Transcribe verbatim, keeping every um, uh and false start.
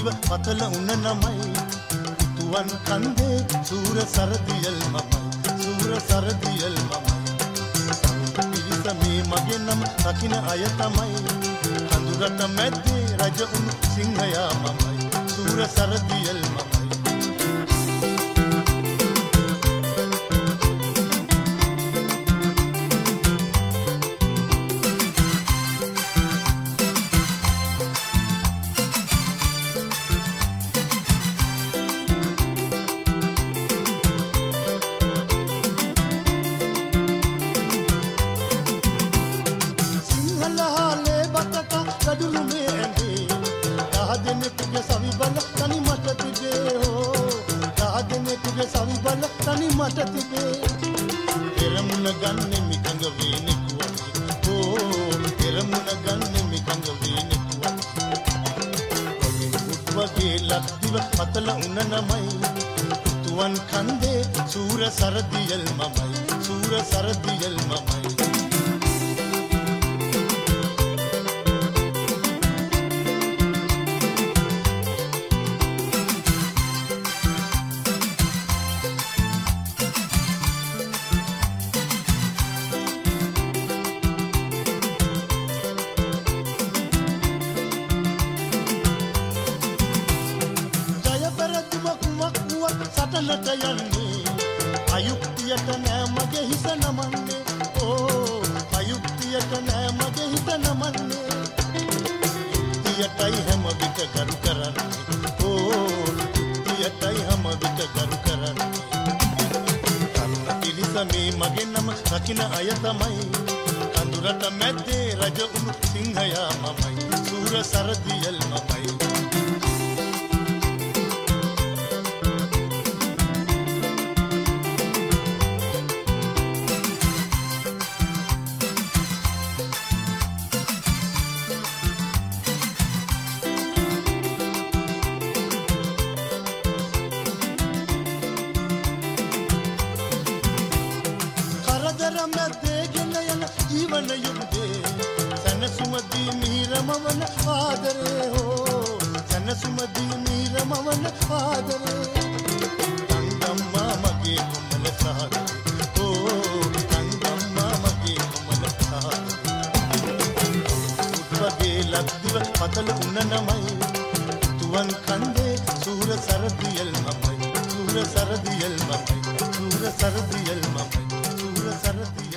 ලක්දිව පතල උන නමයි පුතුවන් කන්දේ සූර සරදියල් මමයි සූර සරදියල් මමයි පිරිස මේ මගේ නම රකින්න අය තමයි කඳුරට මැද්දේ රජ උණු සිංහයා මමයි සූර සරදියල් මමයි තනි මට තිබේ පෙරමුණ ගන්නෙ මිකඟ වේනේ කුවනේ ඕ පෙරමුණ ගන්නෙ මිකඟ වේනේ කුවනේ වගේ ලක්දිව පතල උන නමයි පුතුවන් කන්දේ සූර සරදියල් මමයි සූර සරදියල් මමයි සටනට යන්නේ අයුක්තියට නෑ මගේ හිත නමන්නේ ඕ අයුක්තියට නෑ මගේ හිත නමන්නේ යුක්තියටයි හැම විට ගරු කරන්නේ ඕ යුක්තියටයි හැම විට ගරු කරන්නේ තරුණ පිරිස මේ මගේ නම රකින්න අය තමයි කඳුරට මැද්දේ රජ උණු සිංහයා මමයි සූර සරදියල් මමයි ජීවන යුගයේ සනසුමදී මිහිරමවන ආදරේ හෝ සනසුමදී මිහිරමවන ආදරේ තංගම්මා මගේ කොමල සහදරේ හෝ තංගම්මා මගේ කොමල සහදරේ උත්වගේ ලක්දිව පතල උන නමයි තුවන් කන්දේ සූර සරදියල් මමයි සූර සරදියල් මමයි සූර සරදියල් මමයි සූර සරදියල්